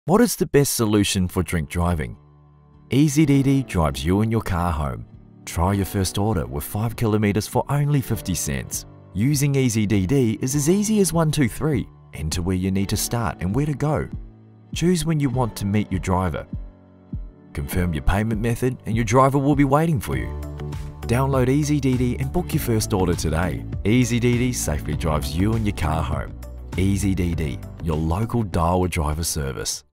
What is the best solution for drink driving? EasyDD drives you and your car home. Try your first order with 5 kilometers for only 50 cents. Using EasyDD is as easy as 1, 2, 3. Enter where you need to start and where to go. Choose when you want to meet your driver. Confirm your payment method and your driver will be waiting for you. Download EasyDD and book your first order today. EasyDD safely drives you and your car home. EasyDD, your local Daiwa driver service.